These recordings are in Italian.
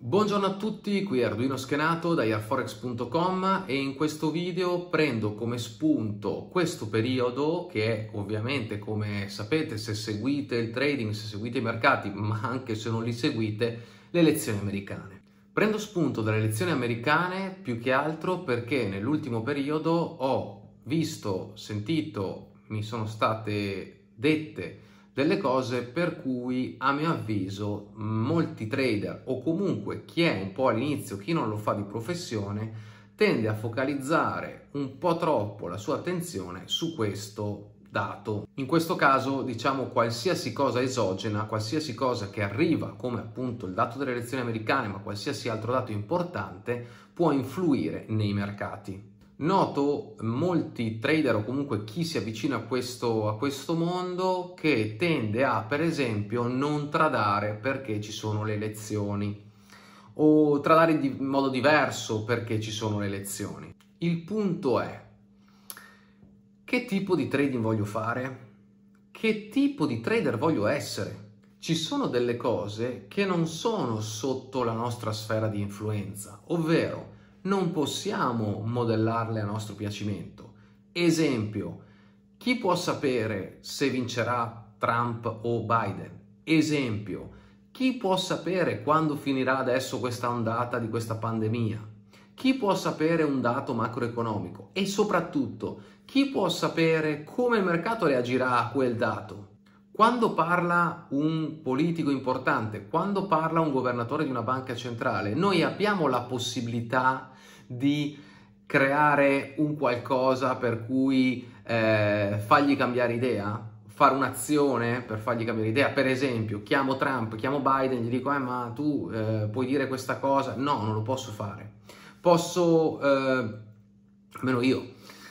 Buongiorno a tutti, qui è Arduino Schenato da airforex.com e in questo video prendo come spunto questo periodo che è ovviamente, come sapete, se seguite il trading, se seguite i mercati, ma anche se non li seguite, le elezioni americane. Prendo spunto dalle elezioni americane più che altro perché nell'ultimo periodo ho visto, sentito, mi sono state dette delle cose per cui, a mio avviso, molti trader o comunque chi è un po' all'inizio, chi non lo fa di professione, tende a focalizzare un po' troppo la sua attenzione su questo dato. In questo caso, diciamo, qualsiasi cosa esogena, qualsiasi cosa che arriva, come appunto il dato delle elezioni americane, ma qualsiasi altro dato importante, può influire nei mercati. Noto molti trader o comunque chi si avvicina a questo mondo che tende a, per esempio, non tradare perché ci sono le elezioni o tradare in modo diverso perché ci sono le elezioni. Il punto è: che tipo di trading voglio fare? Che tipo di trader voglio essere? Ci sono delle cose che non sono sotto la nostra sfera di influenza, ovvero non possiamo modellarle a nostro piacimento. Esempio, chi può sapere se vincerà Trump o Biden? Esempio, chi può sapere quando finirà adesso questa ondata di questa pandemia? Chi può sapere un dato macroeconomico? E soprattutto, chi può sapere come il mercato reagirà a quel dato? Quando parla un politico importante, quando parla un governatore di una banca centrale, noi abbiamo la possibilità di creare un qualcosa per cui fargli cambiare idea, fare un'azione per fargli cambiare idea. Per esempio, chiamo Trump, chiamo Biden, gli dico ma tu puoi dire questa cosa? No, non lo posso fare. Posso, almeno io,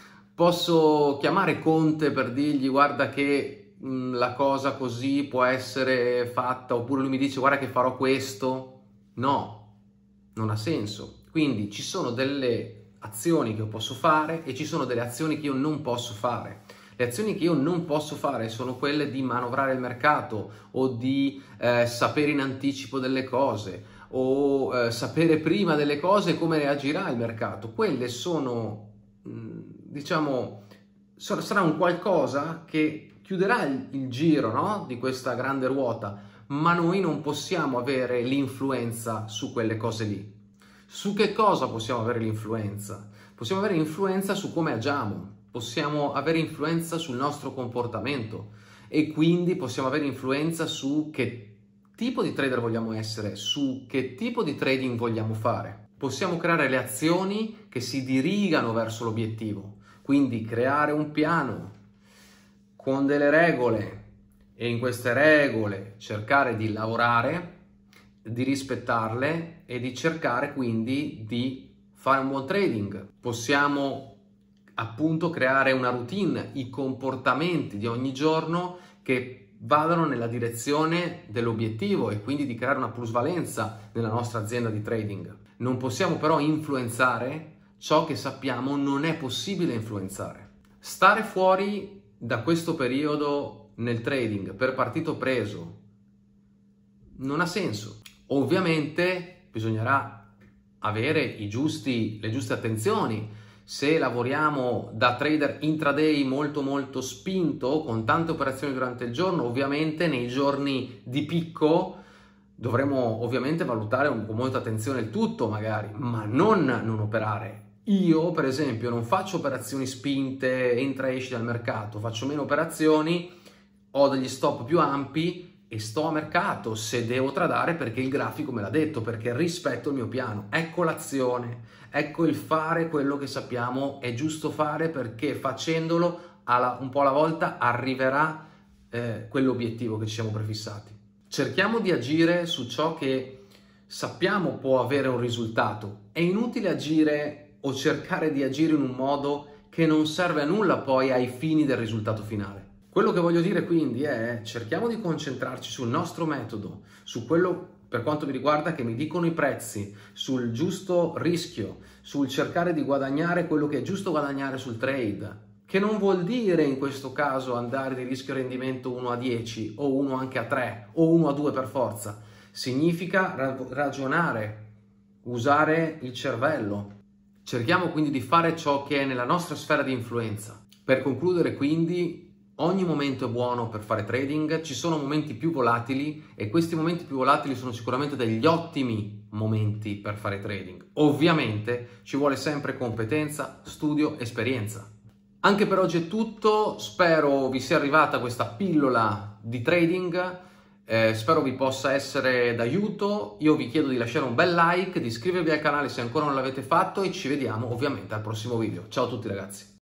posso chiamare Conte per dirgli guarda che la cosa così può essere fatta, oppure lui mi dice guarda che farò questo? No, non ha senso. Quindi ci sono delle azioni che io posso fare e ci sono delle azioni che io non posso fare. Le azioni che io non posso fare sono quelle di manovrare il mercato o di sapere in anticipo delle cose o sapere prima delle cose come reagirà il mercato. Quelle sono, diciamo, sarà un qualcosa che chiuderà il giro, no? Di questa grande ruota, ma noi non possiamo avere l'influenza su quelle cose lì. Su che cosa possiamo avere l'influenza? Possiamo avere influenza su come agiamo, possiamo avere influenza sul nostro comportamento e quindi possiamo avere influenza su che tipo di trader vogliamo essere, su che tipo di trading vogliamo fare. Possiamo creare le azioni che si dirigano verso l'obiettivo, quindi creare un piano con delle regole e in queste regole cercare di lavorare, di rispettarle e di cercare quindi di fare un buon trading. Possiamo appunto creare una routine, i comportamenti di ogni giorno che vadano nella direzione dell'obiettivo e quindi di creare una plusvalenza nella nostra azienda di trading. Non possiamo però influenzare ciò che sappiamo non è possibile influenzare. Stare fuori da questo periodo nel trading per partito preso non ha senso. Ovviamente bisognerà avere le giuste attenzioni. Se lavoriamo da trader intraday molto spinto, con tante operazioni durante il giorno, ovviamente nei giorni di picco dovremo ovviamente valutare con molta attenzione il tutto magari, ma non operare. Io per esempio non faccio operazioni spinte, entra e esci dal mercato, faccio meno operazioni, ho degli stop più ampi e sto a mercato se devo tradare perché il grafico me l'ha detto, perché rispetto il mio piano. Ecco l'azione, ecco il fare quello che sappiamo è giusto fare, perché facendolo un po' alla volta arriverà quell'obiettivo che ci siamo prefissati. Cerchiamo di agire su ciò che sappiamo può avere un risultato. È inutile agire o cercare di agire in un modo che non serve a nulla poi ai fini del risultato finale. Quello che voglio dire quindi è: cerchiamo di concentrarci sul nostro metodo, su quello per quanto mi riguarda che mi dicono i prezzi, sul giusto rischio, sul cercare di guadagnare quello che è giusto guadagnare sul trade, che non vuol dire in questo caso andare di rischio rendimento 1 a 10 o 1 anche a 3 o 1 a 2 per forza. significa ragionare, usare il cervello. Cerchiamo quindi di fare ciò che è nella nostra sfera di influenza. Per concludere quindi, ogni momento è buono per fare trading, ci sono momenti più volatili e questi momenti più volatili sono sicuramente degli ottimi momenti per fare trading. Ovviamente ci vuole sempre competenza, studio, esperienza. Anche per oggi è tutto, spero vi sia arrivata questa pillola di trading, spero vi possa essere d'aiuto. Io vi chiedo di lasciare un bel like, di iscrivervi al canale se ancora non l'avete fatto e ci vediamo ovviamente al prossimo video. Ciao a tutti ragazzi!